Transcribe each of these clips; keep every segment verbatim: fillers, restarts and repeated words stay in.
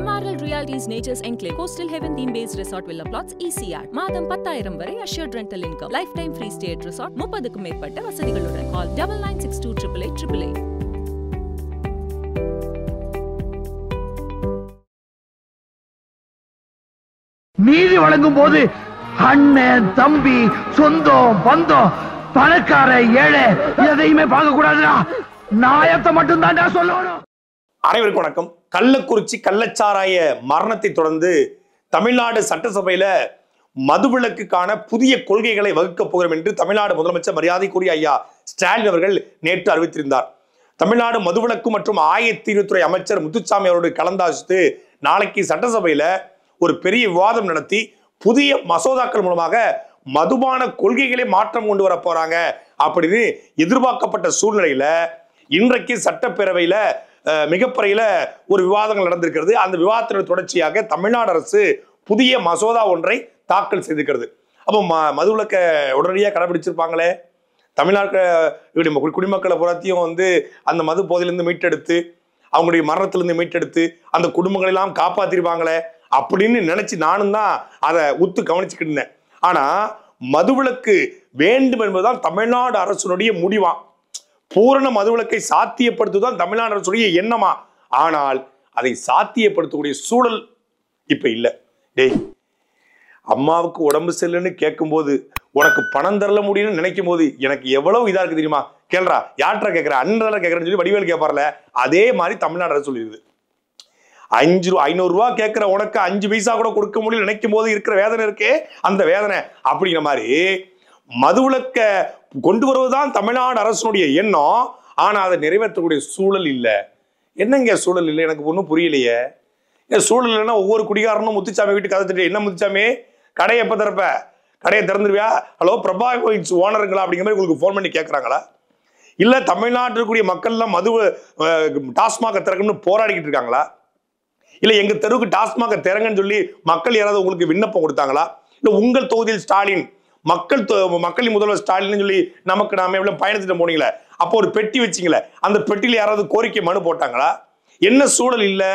M R L Realty's Nature's Enclave Coastal Heaven theme-based resort villa plots E C R. மாதம் பத்தாயிரம் வரை assured rental income. Lifetime free stay at resort. முப்பதுக்கும் மேற்பட்ட வசதிகளுடன். Call double nine six two triple eight triple eight. நீதி வழங்கும் போது அண்ணன் தம்பி சொந்தம் பந்தம் பணக்கார ஏழை எதையுமே பார்க்க கூடாதுடா. நாயத்தை மட்டும் தான்டா சொல்லணும். அனைவருக்கும் வணக்கம். கள்ளக்குறிச்சி கள்ளச்சாராய மரணத்தை தொடர்ந்து தமிழ்நாடு சட்டசபையில மதுவிலக்குக்கான புதிய கொள்கைகளை வகுக்கப் போகிறோம் என்று தமிழ்நாடு முதலமைச்சர் மரியாதைக்குரிய ஐயா ஸ்டாலின் அவர்கள் நேற்று அறிவித்திருந்தார். தமிழ்நாடு மதுவிலக்கு மற்றும் ஆயத்தீர்வுத்துறை அமைச்சர் முத்துசாமி அவரோடு கலந்தாலோசித்து நாளைக்கு சட்டசபையில ஒரு பெரிய விவாதம் நடத்தி புதிய மசோதாக்கள் மூலமாக மதுபான கொள்கைகளை மாற்றம் கொண்டு வர போறாங்க அப்படின்னு எதிர்பார்க்கப்பட்ட சூழ்நிலையில இன்றைக்கு சட்டப்பேரவையில மிகப்பெரிய ஒரு விவாதங்கள் நடந்திருக்கிறது. அந்த விவாதத்தின் தொடர்ச்சியாக தமிழ்நாடு அரசு புதிய மசோதா ஒன்றை தாக்கல் செய்திருக்கிறது. அப்போ ம மதுவிலக்க உடனடியாக கடைபிடிச்சிருப்பாங்களே, தமிழ்நாட்டு குடிமக்களை புறத்தையும் வந்து அந்த மது போதையிலிருந்து மீட்டெடுத்து அவங்களுடைய மரணத்திலிருந்து மீட்டெடுத்து அந்த குடும்பங்களெல்லாம் காப்பாத்திருப்பாங்களே அப்படின்னு நினைச்சு நானும் தான் அதை உத்து கவனிச்சுக்கிட்டு இருந்தேன். ஆனா மதுவிலக்கு வேண்டும் என்பதுதான் தமிழ்நாடு அரசுடைய முடிவா, பூரண மதுவிலக்கை சாத்தியப்படுத்துவதுதான் தமிழ்நாடு அரசுடைய எண்ணமா. ஆனால் அதை சாத்தியப்படுத்தக்கூடிய சூழல் இப்ப இல்லை. டேய், அம்மாவுக்கு உடம்பு செல்லுன்னு கேட்கும் போது உனக்கு பணம் தரல முடியும்னு நினைக்கும் போது எனக்கு எவ்வளவு இதா இருக்கு தெரியுமா? கேள்றா, யார்கிட்ட கேட்கிற, அண்ணன் கேட்கறேன்னு சொல்லி வடிவேல் கேட்பார்ல, அதே மாதிரி தமிழ்நாடு அரசு சொல்லிடுது. அஞ்சு ரூபா ஐநூறு ரூபா கேட்கிற உனக்கு அஞ்சு பைசா கூட கொடுக்க முடியும் நினைக்கும் போது இருக்கிற வேதனை இருக்கே, அந்த வேதனை அப்படிங்கிற மாதிரி மதுவிலக்க கொண்டு வருவதுதான் தமிழ்நாடு அரசுடைய எண்ணம். ஆனா அதை நிறைவேற்றக்கூடிய சூழல் இல்லை. என்னங்க சூழல் இல்லை? எனக்கு ஒன்றும் புரியலையே. சூழல் இல்லைன்னா ஒவ்வொரு குடிகாரனும் முத்துச்சாமி வீட்டுக்கு கதை, என்ன முத்துச்சாமி கடையை எப்ப திறப்ப, கடையை திறந்துருவியா, ஹலோ பிரபா கோயின்ஸ் ஓனருங்களா அப்படிங்கிற மாதிரி உங்களுக்கு ஃபோன் பண்ணி கேட்கறாங்களா? இல்ல தமிழ்நாட்டில் இருக்கக்கூடிய மக்கள் எல்லாம் மது டாஸ்மாக திறக்கணும்னு போராடிக்கிட்டு இருக்காங்களா? இல்ல எங்க தெருவுக்கு டாஸ்மாக திறங்கன்னு சொல்லி மக்கள் யாராவது உங்களுக்கு விண்ணப்பம் கொடுத்தாங்களா? இல்ல உங்கள் தொகுதியில் ஸ்டாலின் மக்கள் மக்களின் முதல்வர் ஸ்டாலின் சொல்லி நமக்கு நாம எவ்வளவு பயணத்திட்டு போனீங்களே, அப்போ ஒரு பெட்டி வச்சிங்களே, அந்த பெட்டியில யாராவது கோரிக்கை மனு போட்டாங்களா? என்ன சூழல் இல்ல?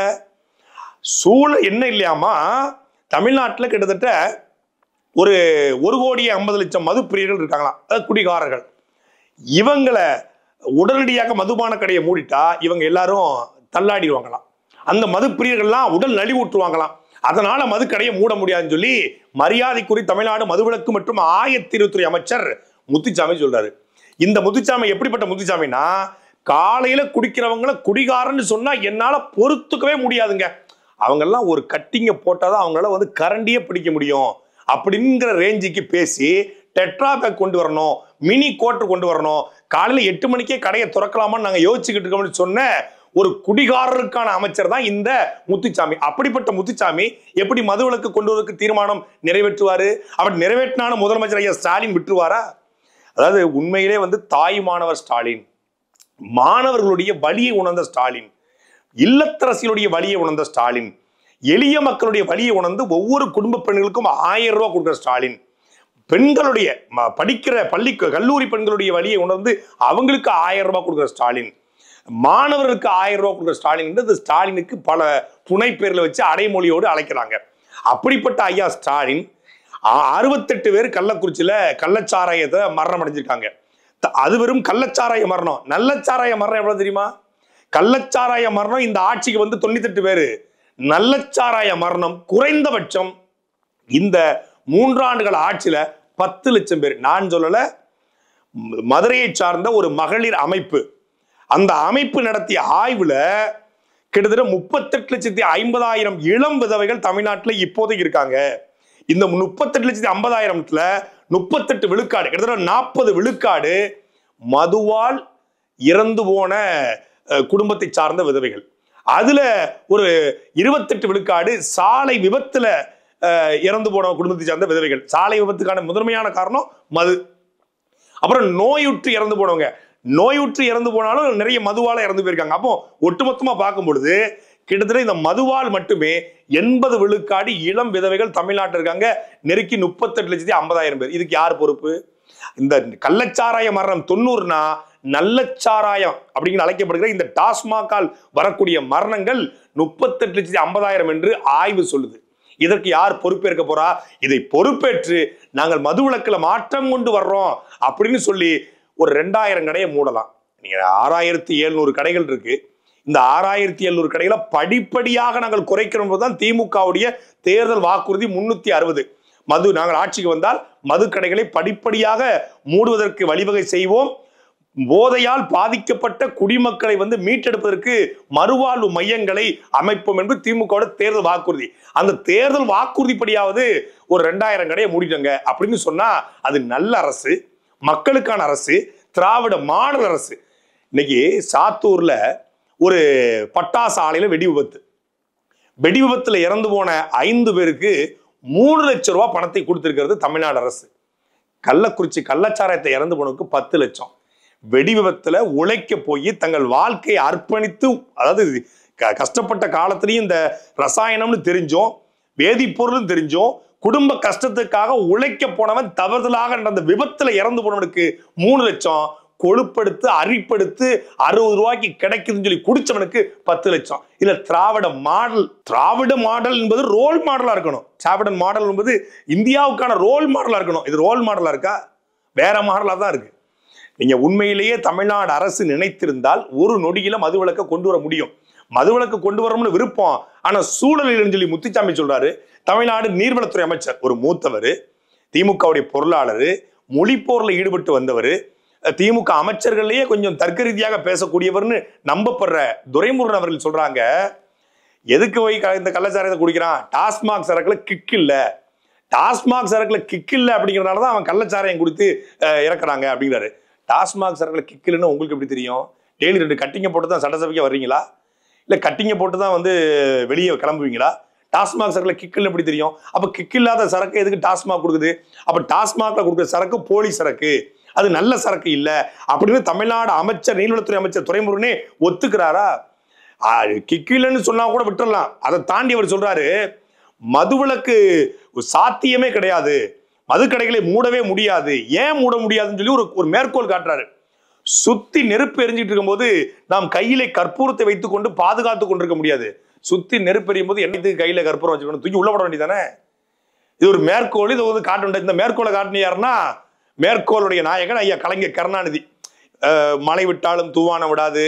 சூழல் என்ன இல்லையாமா, தமிழ்நாட்டில் கிட்டத்தட்ட ஒரு ஒரு கோடியே ஐம்பது லட்சம் மது பிரியர்கள் இருக்காங்களாம், அதாவது குடிகாரர்கள். இவங்களை உடனடியாக மதுபான கடையை மூடிட்டா இவங்க எல்லாரும் தள்ளாடிடுவாங்களாம். அந்த மது பிரியர்கள்லாம் உடல் நலிவுற்றுவாங்களாம். அதனால மது கடையை மூட முடியாதுன்னு சொல்லி மரியாதைக்குரிய தமிழ்நாடு மதுவிலக்கு மற்றும் ஆயத்தீர்வுத்துறை அமைச்சர் முத்துசாமி சொல்றாரு. இந்த முத்துசாமி எப்படிப்பட்ட முத்துசாமின்னா, காலையில குடிக்கிறவங்கள குடிகாரன்னு சொன்னா என்னால பொறுத்துக்கவே முடியாதுங்க, அவங்கெல்லாம் ஒரு கட்டிங்க போட்டாதான் அவங்களால வந்து கரண்டியே பிடிக்க முடியும் அப்படிங்கிற ரேஞ்சுக்கு பேசி டெட்ரா பேக் கொண்டு வரணும், மினி கோட்டர் கொண்டு வரணும், காலையில எட்டு மணிக்கே கடையை திறக்கலாமான்னு நாங்க யோசிச்சுக்கிட்டு இருக்கோம்னு சொன்ன ஒரு குடிகாரருக்கான அமைச்சர் தான் இந்த முத்துசாமி. அப்படிப்பட்ட முத்துசாமி எப்படி மதுவிலக்கு கொண்டு வருவதற்கு தீர்மானம் நிறைவேற்றுவாரு? அப்படி நிறைவேற்றினாலும் முதலமைச்சர் ஐயா ஸ்டாலின் விட்டுருவாரா? அதாவது உண்மையிலே வந்து தாய் மாணவர் ஸ்டாலின், மாணவர்களுடைய வலியை உணர்ந்த ஸ்டாலின், இல்லத்தரசிகளுடைய வலியை உணர்ந்த ஸ்டாலின், எளிய மக்களுடைய வலியை உணர்ந்து ஒவ்வொரு குடும்ப பெண்களுக்கும் ஆயிரம் ரூபாய் கொடுக்குற ஸ்டாலின், பெண்களுடைய படிக்கிற பள்ளி கல்லூரி பெண்களுடைய வலியை உணர்ந்து அவங்களுக்கு ஆயிரம் ரூபாய் கொடுக்குற ஸ்டாலின், மாணவர்களுக்கு ஆயிரம் ரூபாய் கொடுக்குற ஸ்டாலின், ஸ்டாலினுக்கு பல புனை பேர்ல வச்சு அடைமொழியோடு அழைக்கிறாங்க. அப்படிப்பட்ட ஐயா ஸ்டாலின் அறுபத்தெட்டு பேர் கள்ளக்குறிச்சியில கள்ளச்சாராயத்தை மரணம் அடைஞ்சிருக்காங்க. அது வெறும் கள்ளச்சாராய மரணம். நல்லச்சாராய மரணம் எவ்வளவு தெரியுமா? கள்ளச்சாராய மரணம் இந்த ஆட்சிக்கு வந்து தொண்ணூத்தி எட்டு பேரு, நல்லச்சாராய மரணம் குறைந்தபட்சம் இந்த மூன்றாண்டுகள் ஆட்சியில பத்து லட்சம் பேர். நான் சொல்லல, மதுரையை சார்ந்த ஒரு மகளிர் அமைப்பு, அந்த அமைப்பு நடத்திய ஆய்வுல கிட்டத்தட்ட முப்பத்தெட்டு லட்சத்தி ஐம்பதாயிரம் இளம் விதவைகள் தமிழ்நாட்டில் இப்போதைக்கு இருக்காங்க. இந்த முப்பத்தெட்டு லட்சத்தி ஐம்பதாயிரத்துல முப்பத்தெட்டு விழுக்காடு, கிட்டத்தட்ட நாற்பது விழுக்காடு மதுவால் இறந்து போன குடும்பத்தை சார்ந்த விதவைகள். அதுல ஒரு இருபத்தெட்டு விழுக்காடு சாலை விபத்துல இறந்து போன குடும்பத்தை சார்ந்த விதவைகள். சாலை விபத்துக்கான முதன்மையான காரணம் மது. அப்புறம் நோயுற்று இறந்து போனவங்க, நோயுற்று இறந்து போனாலும் நிறைய மதுவால இறந்து போயிருக்காங்க. அப்போ ஒட்டுமொத்தமா பார்க்கும் பொழுது கிட்டத்தட்ட இந்த மதுவால் மட்டுமே எண்பது விழுக்காடு இளம் விதவைகள் தமிழ்நாட்டில் இருக்காங்க. நெருக்கி முப்பத்தெட்டு லட்சத்தி ஐம்பதாயிரம் பேர். இதுக்கு யார் பொறுப்பு? இந்த கள்ளச்சாராய மரணம் தொண்ணூறுனா நல்லச்சாராயம் அப்படிங்கிற அழைக்கப்படுகிற இந்த டாஸ்மாகால் வரக்கூடிய மரணங்கள் முப்பத்தெட்டு லட்சத்தி ஐம்பதாயிரம் என்று ஆய்வு சொல்லுது. இதற்கு யார் பொறுப்பேற்க போறா? இதை பொறுப்பேற்று நாங்கள் மதுவிலக்குல மாற்றம் கொண்டு வர்றோம் அப்படின்னு சொல்லி ஒரு ரெண்டாயிரம் கடையை மூடலாம். நீங்க ஆறாயிரத்தி எழுநூறு கடைகள் இருக்கு. இந்த ஆறாயிரத்தி எழுநூறு கடைகளை படிப்படியாக நாங்கள் குறைக்கிறோம் போதுதான் திமுகவுடைய தேர்தல் வாக்குறுதி முன்னூத்தி அறுபது. மது நாங்கள் ஆட்சிக்கு வந்தால் மது கடைகளை படிப்படியாக மூடுவதற்கு வழிவகை செய்வோம். போதையால் பாதிக்கப்பட்ட குடிமக்களை வந்து மீட்டெடுப்பதற்கு மறுவாழ்வு மையங்களை அமைப்போம் என்று திமுக தேர்தல் வாக்குறுதி. அந்த தேர்தல் வாக்குறுதிப்படியாவது ஒரு ரெண்டாயிரம் கடையை மூடிட்டாங்க அப்படின்னு சொன்னா அது நல்ல அரசு, மக்களுக்கான அரசு, திராவிட மாடல் அரசு. இன்னைக்கு சாத்தூர்ல ஒரு பட்டாசு ஆலையில வெடி விபத்து. வெடி விபத்துல இறந்து போன ஐந்து பேருக்கு மூணு லட்சம் ரூபாய் பணத்தை கொடுத்திருக்கிறது தமிழ்நாடு அரசு. கள்ளக்குறிச்சி கள்ளச்சாராயத்தை இறந்து போனதுக்கு பத்து லட்சம். வெடி விபத்துல உழைக்க போய் தங்கள் வாழ்க்கையை அர்ப்பணித்து, அதாவது கஷ்டப்பட்ட காலத்திலையும் இந்த ரசாயனம்னு தெரிஞ்சோம், வேதிப்பொருள்னு தெரிஞ்சோம், குடும்ப கஷ்டத்துக்காக உழைக்க போனவன் தவறுதலாக அந்த விபத்துல இறந்து போனவனுக்கு மூணு லட்சம், கொழுப்படுத்து அரிப்படுத்து அறுபது ரூபாய்க்கு கிடைக்குதுன்னு சொல்லி குடிச்சவனுக்கு பத்து லட்சம். இல்ல திராவிட மாடல், திராவிட மாடல் என்பது ரோல் மாடலா இருக்கணும். திராவிட மாடல் என்பது இந்தியாவுக்கான ரோல் மாடலா இருக்கணும். இது ரோல் மாடலா இருக்கா? வேற மாடலா தான் இருக்கு. நீங்க உண்மையிலேயே தமிழ்நாடு அரசு நினைத்திருந்தால் ஒரு நொடியில மதுவிலக்கை கொண்டு வர முடியும். மதுவிலக்கு கொண்டு வரணும்னு விருப்பம், ஆனா சூழலில் சொல்லி முத்துச்சாமி சொல்றாரு. தமிழ்நாடு நீர்வளத்துறை அமைச்சர் ஒரு மூத்தவர், திமுகவுடைய பொருளாளர், மொழிப்போர்ல ஈடுபட்டு வந்தவர், திமுக அமைச்சர்கள்லயே கொஞ்சம் தர்க்க ரீதியாக பேசக்கூடியவர்னு நம்பப்படுற துரைமுருகன் அவர்கள் சொல்றாங்க, எதுக்கு போய் இந்த கள்ளச்சாராயத்தை குடிக்கிறான்? டாஸ்மாக் சரக்குல கிக் இல்ல, டாஸ்மாக் சரக்குல கிக் இல்ல அப்படிங்கிறதுனாலதான் அவன் கள்ளச்சாராயம் கொடுத்து இறக்குறாங்க அப்படிங்கிறாரு. டாஸ்மாக் சரக்குல கிக் இல்லைன்னு உங்களுக்கு எப்படி தெரியும்? டெய்லி ரெண்டு கட்டிங்க போட்டு தான் சட்டசபைக்கு வர்றீங்களா? இல்ல கட்டிங்க போட்டு தான் வந்து வெளியே கிளம்புவீங்களா? டாஸ்மாக் சரக்குல கிக்கில் எப்படி தெரியும்? அப்ப கிக் இல்லாத சரக்கு எதுக்கு டாஸ்மாக் கொடுக்குது? அப்ப டாஸ்மாக்ல கொடுக்குற சரக்கு போலி சரக்கு, அது நல்ல சரக்கு இல்ல அப்படின்னு தமிழ்நாடு அமைச்சர், நீர்வளத்துறை அமைச்சர் துரைமுருகனே ஒத்துக்கிறாரா? கிக்கிலன்னு சொன்னா கூட விட்டுறலாம். அதை தாண்டி அவர் சொல்றாரு, மதுவிலக்கு சாத்தியமே கிடையாது, மது கடைகளை மூடவே முடியாது. ஏன் மூட முடியாதுன்னு சொல்லி ஒரு ஒரு மேற்கோள் காட்டுறாரு. சுத்தி நெருப்பு எரிஞ்சிட்டு இருக்கும் போது நாம் கையிலே கற்பூரத்தை வைத்துக் கொண்டு பாதுகாத்து கொண்டிருக்க முடியாது. சுத்தி நெருப்பு எரியும் போது என்னத்துக்கு கையில கற்பூரம் வச்சுக்கணும்? தூக்கி உள்ள போட வேண்டியதானே? இது ஒரு மேற்கோள். இது வந்து காட்ட இந்த மேற்கோளை காட்டின யாருன்னா மேற்கோளுடைய நாயகன் ஐயா கலைஞர் கருணாநிதி. மழை விட்டாலும் தூவான விடாது,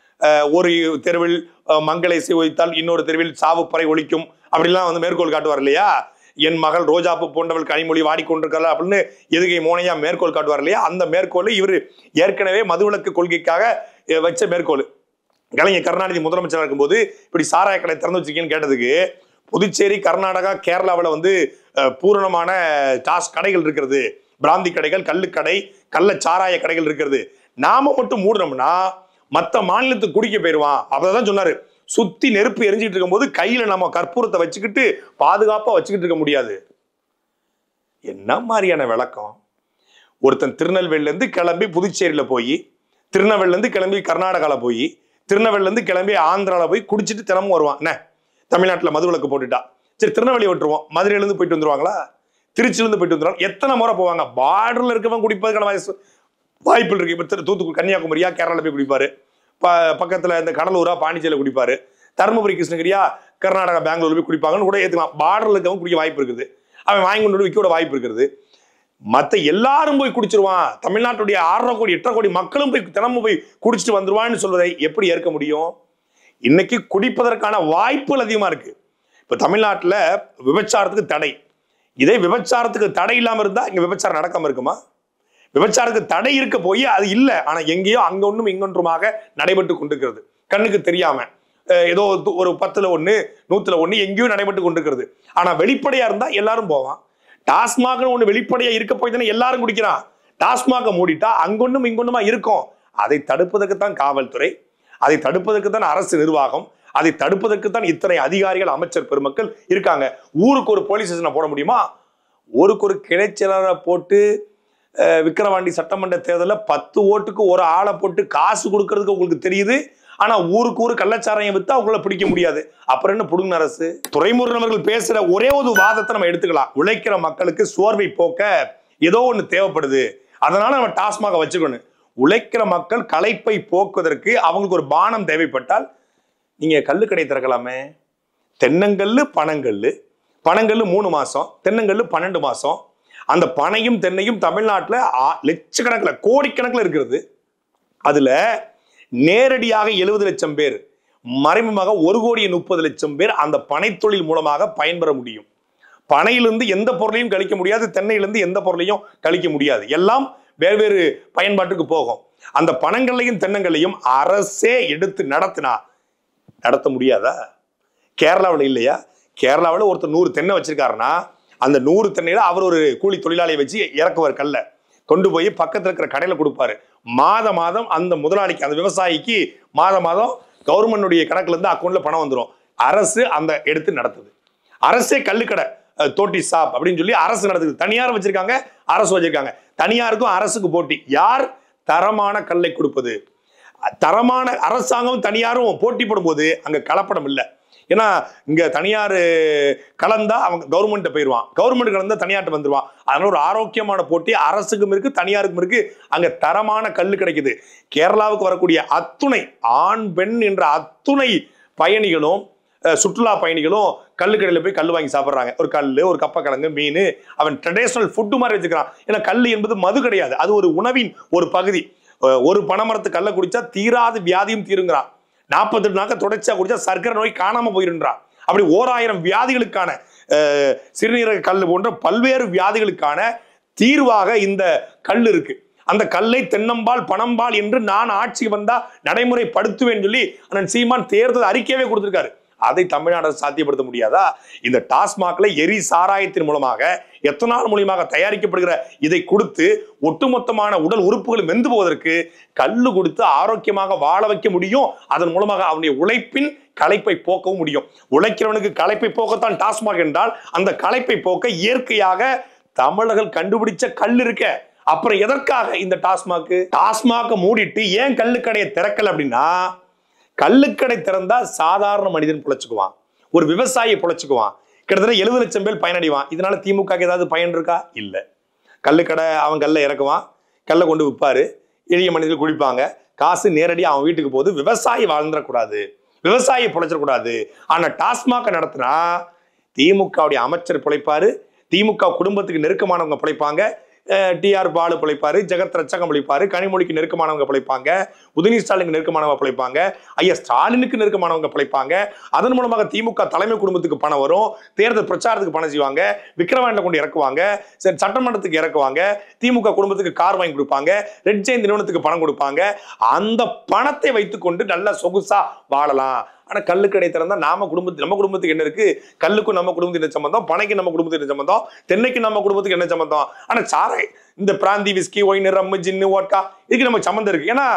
ஒரு தெருவில் மங்களை வைத்தால் இன்னொரு தெருவில் சாவுப்பறை ஒழிக்கும் அப்படிலாம் வந்து மேற்கோள் காட்டுவார் இல்லையா? என் மகள் ரோஜாப்பு போன்றவள் கனிமொழி வாடிக்கொண்டிருக்கல அப்படின்னு எதுகை மோனையா மேற்கோள் காட்டுவார் இல்லையா? அந்த மேற்கோள் இவர் ஏற்கனவே மதுவிலக்கு கொள்கைக்காக வச்ச மேற்கோள். கலைஞர் கருணாநிதி முதலமைச்சராக இருக்கும்போது இப்படி சாராய கடை திறந்து வச்சிருக்கேன்னு கேட்டதுக்கு, புதுச்சேரி, கர்நாடகா, கேரளாவில் வந்து பூரணமான டாஸ் கடைகள் இருக்கிறது, பிராந்தி கடைகள், கள்ளுக்கடை, கள்ள சாராய கடைகள் இருக்கிறது. நாம மட்டும் மூடணும்னா மற்ற மாநிலத்துக்கு குடிக்க போயிடுவான். அப்பதான் சொன்னாரு, சுத்தி நெருப்பு எரிஞ்சிட்டு இருக்கும் போது கையில நம்ம கற்பூரத்தை வச்சுக்கிட்டு பாதுகாப்பா வச்சுக்கிட்டு இருக்க முடியாது. என்ன மாதிரியான விளக்கம்? ஒருத்தன் திருநெல்வேலில இருந்து கிளம்பி புதுச்சேரியில போய், திருநெல்வேலில இருந்து கிளம்பி கர்நாடகால போய், திருநெல்வேலில இருந்து கிளம்பி ஆந்திரால போய் குடிச்சிட்டு தினமும் வருவான். என்ன தமிழ்நாட்டுல மதுவிலக்கு போட்டுட்டா சரி திருநெல்வேலி விட்டுருவோம், மதுரையில இருந்து போயிட்டு வந்துருவாங்களா? திருச்சியில இருந்து போயிட்டு வந்துருவாங்க. எத்தனை முறை போவாங்க? பார்டர்ல இருக்கவன் குடிப்பதுக்கான வாய்ப்பு இருக்கு. இப்ப தூத்துக்குடி, கன்னியாகுமரியா, கேரளால போய் குடிப்பாரு, பக்கத்துல இந்த கடலூரா, பாண்டிச்சேரியில குடிப்பாரு, தருமபுரி, கிருஷ்ணகிரியா, கர்நாடகா, பெங்களூர் போய் குடிப்பாங்கன்னு கூட ஏத்துக்கலாம். பார்டர்ல இருக்கவங்க குடிக்க வாய்ப்பு இருக்குது, அவன் வாங்கி கொண்டு விற்க வாய்ப்பு இருக்கிறது. மத்த எல்லாரும் போய் குடிச்சிருவான், தமிழ்நாட்டுடைய ஆறரை கோடி எட்டரை கோடி மக்களும் போய் தினமும் போய் குடிச்சிட்டு வந்துருவான்னு சொல்வதை எப்படி ஏற்க முடியும்? இன்னைக்கு குடிப்பதற்கான வாய்ப்புகள் அதிகமா இருக்கு. இப்ப தமிழ்நாட்டுல விபச்சாரத்துக்கு தடை. இதே விபச்சாரத்துக்கு தடை இல்லாம இருந்தா இங்க விபச்சாரம் நடக்காம இருக்குமா? விபச்சாரத்துக்கு தடை இருக்க போய் அது இல்லை, ஆனா எங்கேயோ அங்க ஒன்றும் இங்கொன்றுமாக நடைபெற்று கொண்டிருக்கிறது. கண்ணுக்கு தெரியாம ஏதோ ஒரு பத்துல ஒண்ணு நூத்துல ஒண்ணு எங்கேயோ நடைபெற்று கொண்டிருக்கிறது. ஆனா வெளிப்படையா இருந்தா எல்லாரும் போவான். டாஸ்மாக ஒண்ணு வெளிப்படையா இருக்க போய் தானே எல்லாரும் குடிக்கிறான். டாஸ்மாக மூடிட்டா அங்கொன்னும் இங்கொன்னுமா இருக்கும். அதை தடுப்பதற்கு தான் காவல்துறை, அதை தடுப்பதற்கு தான் அரசு நிர்வாகம், அதை தடுப்பதற்கு தான் இத்தனை அதிகாரிகள், அமைச்சர் பெருமக்கள் இருக்காங்க. ஊருக்கு ஒரு போலீஸ் ஸ்டேஷனை போட முடியுமா? ஊருக்கு ஒரு கிளைச்சலரை போட்டு விக்கிரவாண்டி சட்டமன்ற தேர்தலில் பத்து ஓட்டுக்கு ஒரு ஆளை போட்டு காசு கொடுக்கறதுக்கு உங்களுக்கு தெரியுது. ஆனா ஊருக்கு ஊரு கள்ளச்சாராயம் வித்தா அவங்கள பிடிக்க முடியாது. அப்புறம் என்ன புடுங்க அரசு? துரைமுருகன் அவர்கள் பேசுற ஒரே ஒரு வாதத்தை நம்ம எடுத்துக்கலாம். உழைக்கிற மக்களுக்கு சோர்வை போக்க ஏதோ ஒண்ணு தேவைப்படுது, அதனால நம்ம டாஸ்மாக வச்சுக்கணும். உழைக்கிற மக்கள் களைப்பை போக்குவதற்கு அவங்களுக்கு ஒரு பானம் தேவைப்பட்டால் நீங்க கல்லுக்கடை திறக்கலாமே. தென்னங்கல்லு பனங்கல்லு, பனங்கல்லு மூணு மாசம், தென்னங்கல்லு பன்னெண்டு மாசம். அந்த பனையும் தென்னையும் தமிழ்நாட்டில் லட்சக்கணக்கில் கோடிக்கணக்கில் இருக்கிறது. அதுல நேரடியாக எழுபது லட்சம் பேர், மறைமுகமாக ஒரு கோடியே முப்பது லட்சம் பேர் அந்த பனை தொழில் மூலமாக பயன்பெற முடியும். பனையிலிருந்து எந்த பொருளையும் கழிக்க முடியாது, தென்னையிலிருந்து எந்த பொருளையும் கழிக்க முடியாது. எல்லாம் வேறு பயன்பாட்டுக்கு போகும். அந்த பனங்களையும் தென்னங்களையும் அரசே எடுத்து நடத்தினா நடத்த முடியாதா? கேரளாவில் இல்லையா? கேரளாவில் ஒருத்தர் நூறு தென்னை வச்சிருக்காருன்னா அந்த நூறு தென்னையில அவர் ஒரு கூலி தொழிலாளியை வச்சு இறக்குவார். கல்ல கொண்டு போய் பக்கத்தில் இருக்கிற கடையில கொடுப்பாரு. மாத மாதம் அந்த முதலாளிக்கு, அந்த விவசாயிக்கு மாத மாதம் கவர்மெண்டுடைய கணக்குல இருந்து அக்கௌண்ட்ல பணம் வந்துடும். அரசு அந்த எடுத்து நடத்துது. அரசே கல்லுக்கடை, தோட்டி ஷாப் அப்படின்னு சொல்லி அரசு நடத்துது. தனியார் வச்சிருக்காங்க, அரசு வச்சிருக்காங்க. தனியாருக்கும் அரசுக்கு போட்டி. யார் தரமான கல்லை கொடுப்பது? தரமான அரசாங்கம் தனியாரும் போட்டி போடும்போது அங்க கலப்படம் இல்லை. ஏன்னா இங்க தனியார் கலந்தா அவங்க கவர்மெண்ட் போயிடுவான், கவர்மெண்ட் கலந்தா தனியார்ட்ட வந்துருவான். அதனால ஒரு ஆரோக்கியமான போட்டி அரசுக்கும் இருக்கு, தனியாருக்கும் இருக்கு. அங்க தரமான கல் கிடைக்குது. கேரளாவுக்கு வரக்கூடிய அத்துணை ஆண் பெண் என்ற அத்துணை பயணிகளும் சுற்றுலா பயணிகளும் கல்லுக்கடையில் போய் கல் வாங்கி சாப்பிட்றாங்க. ஒரு கல், ஒரு கப்பக்கிழங்கு, மீன், அவன் ட்ரெடிஷனல் ஃபுட்டு மாதிரி வச்சுக்கிறான். ஏன்னா கல் என்பது மது கிடையாது, அது ஒரு உணவின் ஒரு பகுதி. ஒரு பனைமரத்து கல்லை குடிச்சா தீராத வியாதியும் தீருங்கிறான். நாற்பத்தெட்டு நாட்கள் தொடர்ச்சியா குடிச்சா சர்க்கரை நோய் காணாம போயிருன்றான். அப்படி ஓராயிரம் வியாதிகளுக்கான சிறுநீரக கல் போன்ற பல்வேறு வியாதிகளுக்கான தீர்வாக இந்த கல் இருக்கு. அந்த கல்லை தென்னம்பால் பனம்பால் என்று நான் ஆட்சிக்கு வந்தா நடைமுறைப்படுத்துவேன் சொல்லி அண்ணன் சீமான் தேர்தல் அறிக்கையவே கொடுத்திருக்காரு. அதை தமிழ்நாடு சாத்தியப்படுத்த முடியாதா? இந்த டாஸ்மாக்ல எரி சாராயத்தின் மூலமாக எத்தனால் மூலியமாக தயாரிக்கப்படுகிற இதை கொடுத்து ஒட்டுமொத்தமான உடல் உறுப்புகள் வெந்து போவதற்கு கல்லு கொடுத்து ஆரோக்கியமாக வாழ வைக்க முடியும். அதன் மூலமாக அவனுடைய உழைப்பின் களைப்பை போக்கவும் முடியும். உழைக்கிறவனுக்கு களைப்பை போக்கத்தான் டாஸ்மாக் என்றால் அந்த களைப்பை போக்க இயற்கையாக தமிழர்கள் கண்டுபிடிச்ச கல் இருக்க. அப்புறம் எதற்காக இந்த டாஸ்மாக்? டாஸ்மாக் மூடிட்டு ஏன் கல்லுக்கடையை திறக்கல அப்படின்னா, கல்லுக்கடை திறந்தா சாதாரண மனிதன் பிழைச்சுக்குவான், ஒரு விவசாயி பிழைச்சுக்குவான், கிட்டத்தட்ட எழுபது லட்சம் பேர் பயனடைவான். இதனால திமுக ஏதாவது பயன் இருக்கா? இல்ல. கல்லுக்கடை அவன் கல்லை இறக்குவான், கல்லை கொண்டு விற்பாரு, எளிய மனிதர்கள் குடிப்பாங்க, காசு நேரடியாக அவன் வீட்டுக்கு போகுது. விவசாயி வாழ்ந்துடக்கூடாது, விவசாயி பிழைச்சிடக்கூடாது. ஆனா டாஸ்மாக நடத்தினா திமுகவுடைய அமைச்சர் பிழைப்பாரு, திமுக குடும்பத்துக்கு நெருக்கமானவங்க பிழைப்பாங்க, டி ஆர் பாலு பிழைப்பாரு, ஜெகத் ரட்சகம் பிழைப்பாரு, கனிமொழிக்கு நெருக்கமானவங்க பிழைப்பாங்க, உதயநிதி ஸ்டாலினுக்கு நெருக்கமானவங்க பிழைப்பாங்க, ஐயா ஸ்டாலினுக்கு நெருக்கமானவங்க பிழைப்பாங்க. அதன் மூலமாக திமுக தலைமை குடும்பத்துக்கு பணம் வரும், தேர்தல் பிரச்சாரத்துக்கு பணம் செய்வாங்க, விக்கிரவாண்டில கொண்டு இறக்குவாங்க, சட்டமன்றத்துக்கு இறக்குவாங்க, திமுக குடும்பத்துக்கு கார் வாங்கி கொடுப்பாங்க, ரெட் ஜெயின் நிறுவனத்துக்கு பணம் கொடுப்பாங்க. அந்த பணத்தை வைத்துக்கொண்டு நல்ல சொகுசா வாழலாம். ஆனா கல்லுக்கடை திறந்தா நாம குடும்பத்துக்கு நம்ம குடும்பத்துக்கு என்ன இருக்கு? கல்லுக்கும் நம்ம குடும்பத்துக்கு என்ன சம்பந்தம்? பனைக்கு நம்ம குடும்பத்துக்கு என்ன சம்பந்தம்? தென்னைக்கு நம்ம குடும்பத்துக்கு என்ன சம்பந்தம்? ஆனா சாரை இந்த brandy, whisky, wine, rum, gin, vodka இதுக்கு நம்ம சம்பந்தம் இருக்கு. ஏன்னா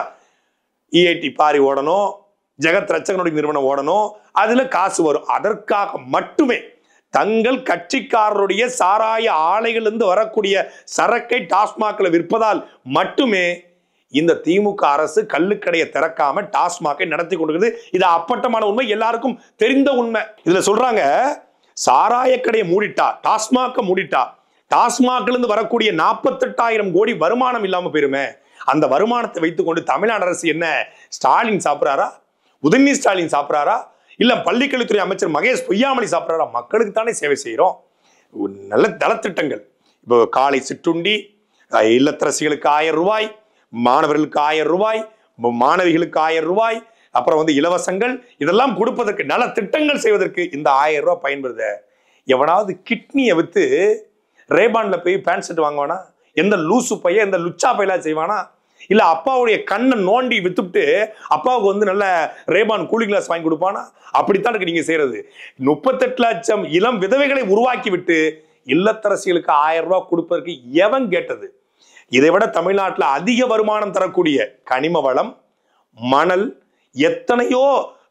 இஐடி பாரி ஓடணும், ஜெகத் ரட்சகனுடைய நிறுவனம் ஓடணும், அதுல காசு வரும். அதற்காக மட்டுமே தங்கள் கட்சிக்காரருடைய சாராய ஆலைகள் இருந்து வரக்கூடிய சரக்கை டாஸ்மாக்ல விற்பதால் மட்டுமே இந்த திமுக அரசு கல்லுக்கடையை திறக்காம டாஸ்மாகை நடத்தி கொண்டிருக்கிறது. இது அப்பட்டமான உண்மை, எல்லாருக்கும் தெரிந்த உண்மை. இதுல சொல்றாங்க சாராய கடையை மூடிட்டா, டாஸ்மாக மூடிட்டா, டாஸ்மாக்ல இருந்து வரக்கூடிய நாற்பத்தி எட்டாயிரம் கோடி வருமானம் இல்லாம போயிருமே. அந்த வருமானத்தை வைத்துக்கொண்டு தமிழ்நாடு அரசு என்ன ஸ்டாலின் சாப்பிட்றாரா? உதயநிதி ஸ்டாலின் சாப்பிட்றாரா? இல்ல பள்ளிக்கல்வித்துறை அமைச்சர் மகேஷ் பொய்யாமொழி சாப்பிட்றாரா? மக்களுக்கு தானே சேவை செய்யறோம். நல்ல நலத்திட்டங்கள், இப்போ காலை சிற்றுண்டி, இல்லத்தரசிகளுக்கு ஆயிரம் ரூபாய், மாணவர்களுக்கு ஆயிரம் ரூபாய், மாணவிகளுக்கு ஆயிரம் ரூபாய், அப்புறம் வந்து இலவசங்கள், இதெல்லாம் கொடுப்பதற்கு நல திட்டங்கள் செய்வதற்கு இந்த ஆயிரம் ரூபாய் பயன்படுது. எவனாவது கிட்னியை வித்து ரேபான்ல போய் பேண்ட் ஷர்ட் வாங்குவானா? எந்த லூசு பைய, எந்த லுச்சா பையலா செய்வானா? இல்ல அப்பாவுடைய கண்ணை நோண்டி வித்துட்டு அப்பாவுக்கு வந்து நல்ல ரேபான் கூலிங் கிளாஸ் வாங்கி கொடுப்பானா? அப்படித்தான் இருக்கு நீங்க செய்யறது. முப்பத்தெட்டு லட்சம் இளம் விதவைகளை உருவாக்கி விட்டு இல்லத்தரசிகளுக்கு ஆயிரம் ரூபாய் கொடுப்பதற்கு எவன் கேட்டது? இதை விட தமிழ்நாட்டில் அதிக வருமானம் தரக்கூடிய கனிம வளம், மணல், எத்தனையோ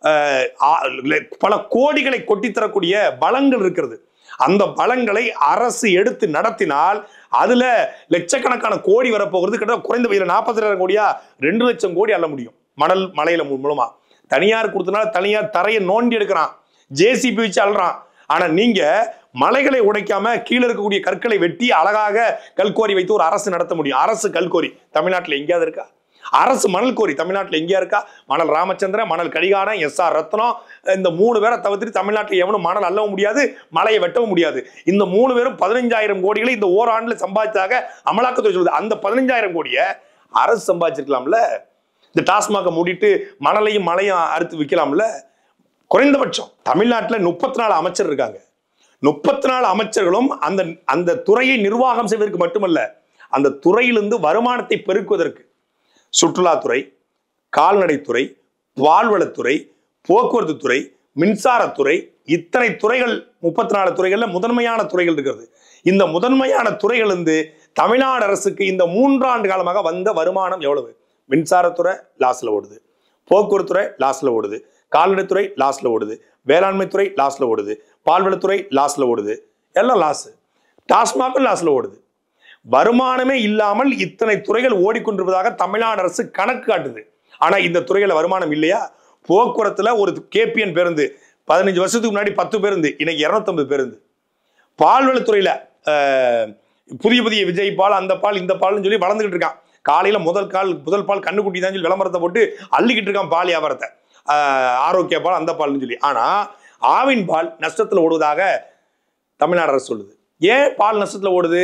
பல கோடிகளை கொட்டி தரக்கூடிய வளங்கள் இருக்கிறது. அந்த வளங்களை அரசு எடுத்து நடத்தினால் அதுல லட்சக்கணக்கான கோடி வரப்போகிறது. கிட்ட குறைந்த வயதில் நாற்பத்தி ரெண்டாயிரம் கோடியா ரெண்டு லட்சம் கோடி அள்ள முடியும் மணல் மலையில மூலமா. தனியார் கொடுத்தனால தனியார் தரையை நோண்டி எடுக்கிறான், ஜேசிபி வச்சு அள்ளுறான். ஆனா நீங்க மலைகளை உடைக்காம கீழே இருக்கக்கூடிய கற்களை வெட்டி அழகாக கல்கோரி வைத்து ஒரு அரசு நடத்த முடியும். அரசு கல்கோரி தமிழ்நாட்டில் எங்கேயாவது இருக்கா? அரசு மணல் கோரி தமிழ்நாட்டில் எங்கேயா இருக்கா? மணல் ராமச்சந்திரன், மணல் கடிகாரம், எஸ் ஆர் ரத்னம், இந்த மூணு பேரை தவிர்த்து தமிழ்நாட்டில் எவனும் மணல் அள்ளவும் முடியாது, மலையை வெட்டவும் முடியாது. இந்த மூணு பேரும் பதினஞ்சாயிரம் கோடிகளை இந்த ஓராண்டுல சம்பாதிச்சாக அமலாக்கத்துறை சொல்லுது. அந்த பதினஞ்சாயிரம் கோடியை அரசு சம்பாதிச்சிருக்கலாம்ல. இந்த டாஸ்மாக மூடிட்டு மணலையும் மலையும் அறுத்து விற்கலாம்ல. குறைந்தபட்சம் தமிழ்நாட்டில் முப்பத்தி நாலு அமைச்சர் இருக்காங்க. முப்பத்தி நாலு அமைச்சர்களும் அந்த அந்த துறையை நிர்வாகம் செய்வதற்கு மட்டுமல்ல, அந்த துறையிலிருந்து வருமானத்தை பெருக்குவதற்கு சுற்றுலாத்துறை, கால்நடைத்துறை, பால்வளத்துறை, போக்குவரத்து துறை, மின்சாரத்துறை, இத்தனை துறைகள் முப்பத்தி நாலு துறைகள்ல முதன்மையான துறைகள் இருக்கிறது. இந்த முதன்மையான துறைகள் இருந்து தமிழ்நாடு அரசுக்கு இந்த மூன்றாண்டு காலமாக வந்த வருமானம் எவ்வளவு? மின்சாரத்துறை லாஸ்ல ஓடுது, போக்குவரத்துறை லாஸ்ல ஓடுது, கால்நடைத்துறை லாஸ்ல ஓடுது, வேளாண்மை துறை லாஸ்ல ஓடுது, பால்வளத்துறை லாஸ்ல ஓடுது, எல்லாம் லாஸ். டாஸ்மாகும் லாஸ்ல ஓடுது. வருமானமே இல்லாமல் இத்தனை துறைகள் ஓடிக்கொண்டிருப்பதாக தமிழ்நாடு அரசு கணக்கு காட்டுது. ஆனா இந்த துறையில வருமானம் இல்லையா? போக்குவரத்துல ஒரு கேபிஎன் பேருந்து பதினஞ்சு வருஷத்துக்கு முன்னாடி பத்து பேருந்து, இன்னைக்கு இருநூத்தி ஐம்பது பேருந்து. பால்வளத்துறையில புதிய புதிய விஜய் பால், அந்த பால், இந்த பால்னு சொல்லி வளர்ந்துகிட்டு இருக்கான். காலையில முதல் கால் முதல் பால் கண்ணுக்குட்டி தான் சொல்லி விளம்பரத்தை போட்டு அள்ளிக்கிட்டு இருக்கான் பால் வியாபாரத்தை. ஆரோக்கிய பால், அந்த பால்னு சொல்லி. ஆனா ஆவின் பால் நஷ்டத்துல ஓடுவதாக தமிழ்நாடு அரசு சொல்லுது. ஏன் பால் நஷ்டத்துல ஓடுது?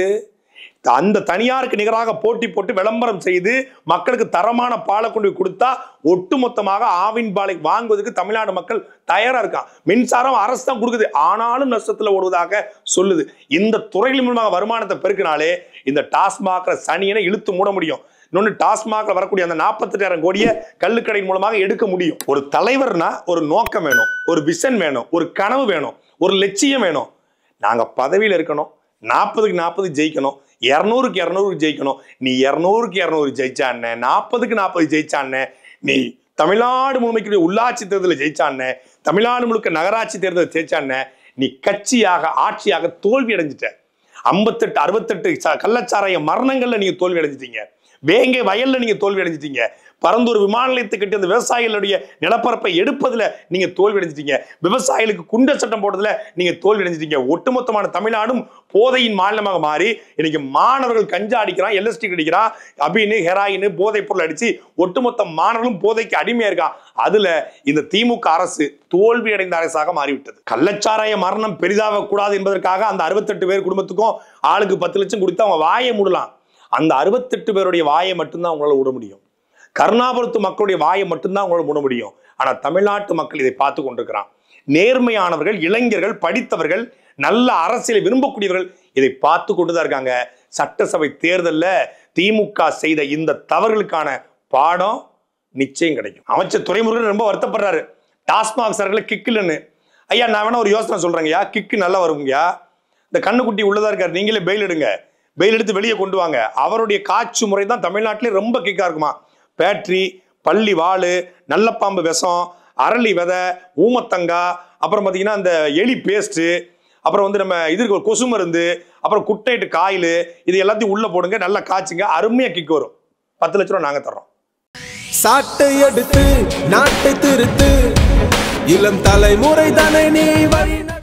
அந்த தனியாருக்கு நிகராக போட்டி போட்டு விளம்பரம் செய்து மக்களுக்கு தரமான பாலை கொண்டு கொடுத்தா ஒட்டுமொத்தமாக ஆவின் பாலை வாங்குவதற்கு தமிழ்நாடு மக்கள் தயாரா இருக்கான். மின்சாரம் அரசு தான் கொடுக்குது, ஆனாலும் நஷ்டத்துல ஓடுவதாக சொல்லுது. இந்த துறைகள் மூலமாக வருமானத்தை பெருக்கினாலே இந்த டாஸ்மாக் சனியனை இழுத்து மூட முடியும். இன்னொன்னு, டாஸ்மாக்ல வரக்கூடிய அந்த நாற்பத்தி எட்டாயிரம் கோடியை கள்ளுக்கடை மூலமாக எடுக்க முடியும். ஒரு தலைவர்னா ஒரு நோக்கம் வேணும், ஒரு விஷன் வேணும், ஒரு கனவு வேணும், ஒரு லட்சியம் வேணும். நாங்க பதவியில இருக்கணும், நாற்பதுக்கு நாற்பது ஜெயிக்கணும், இருநூறுக்கு இருநூறு ஜெயிக்கணும். நீ இருநூறுக்கு இருநூறு ஜெயிச்சான்னு, நாற்பதுக்கு நாற்பது ஜெயிச்சான்னு, நீ தமிழ்நாடு முழுமைக்கு உள்ளாட்சி தேர்தலில் ஜெயிச்சான்னு, தமிழ்நாடு முழுக்க நகராட்சி தேர்தலில் ஜெயிச்சான்னு, நீ கட்சியாக ஆட்சியாக தோல்வி அடைஞ்சிட்ட. ஐம்பத்தெட்டு அறுபத்தெட்டு கள்ளச்சாராய மரணங்கள்ல நீங்க தோல்வி அடைஞ்சிட்டீங்க. வேங்கை வயல்ல நீங்க தோல்வி அடைஞ்சிட்டீங்க. பரந்தூர் விமான நிலையத்தை கட்டி அந்த விவசாயிகளுடைய நிலப்பரப்பை எடுப்பதுல நீங்க தோல்வி அடைஞ்சிட்டீங்க. விவசாயிகளுக்கு குண்ட சட்டம் போடுறதுல நீங்க தோல்வி அடைஞ்சிட்டீங்க. ஒட்டுமொத்தமான தமிழ்நாடும் போதையின் மாநிலமாக மாறி இன்னைக்கு மாணவர்கள் கஞ்சா அடிக்கிறான், எல்எஸ்டி அடிக்கிறான், அபின்னு ஹெராயின் போதைப் பொருள் அடிச்சு ஒட்டுமொத்த மாணவர்களும் போதைக்கு அடிமையா இருக்கான். அதுல இந்த திமுக அரசு தோல்வி அடைந்த அரசாக மாறிவிட்டது. கள்ளச்சாராய மரணம் பெரிதாக கூடாது என்பதற்காக அந்த அறுபத்தெட்டு பேர் குடும்பத்துக்கும் ஆளுக்கு பத்து லட்சம் கொடுத்து அவங்க வாயை மூடலாம். அந்த அறுபத்தெட்டு பேருடைய வாயை மட்டும்தான் அவங்களால விட முடியும். கருணாபுரத்து மக்களுடைய வாயை மட்டும்தான் அவங்களால மூட முடியும். ஆனா தமிழ்நாட்டு மக்கள் இதை பார்த்து கொண்டிருக்கிறான். நேர்மையானவர்கள், இளைஞர்கள், படித்தவர்கள், நல்ல அரசியலை விரும்பக்கூடியவர்கள் இதை பார்த்து கொண்டுதான் இருக்காங்க. சட்டசபை தேர்தலில் திமுக செய்த இந்த தவறுகளுக்கான பாடம் நிச்சயம் கிடைக்கும். அமைச்சர் துரைமுருகன் ரொம்ப வருத்தப்படுறாரு, டாஸ்மாக் சரக்குல கிக் இல்லைன்னு. ஐயா, நான் வேணா ஒரு யோசனை சொல்றேங்கய்யா, கிக்கு நல்லா வருங்கய்யா. இந்த கண்ணுக்குட்டி உள்ளதா இருக்காரு, நீங்களே பெயில் எடுங்க, பெயில் எடுத்து வெளியே கொண்டு வாங்க. அவருடைய காட்சி முறை தான் தமிழ்நாட்டிலே ரொம்ப கிக்கா இருக்குமா. பேட்டரி, பள்ளி வாழு, நல்ல பாம்பு விஷம், அரளி விதை, ஊமத்தங்கா, அப்புறம் பார்த்தீங்கன்னா அந்த எலி பேஸ்ட்டு, அப்புறம் வந்து நம்ம இது கொசு மருந்து, அப்புறம் குட்டைட்டு காயில், இது எல்லாத்தையும் உள்ள போடுங்க, நல்லா காய்ச்சுங்க, அருமையா கிக் வரும். பத்து லட்ச ரூபா நாங்க தர்றோம். சாட்டை எடுத்து நாட்டை திருத்து, இளம் தலைமுறை தானே நீ வழி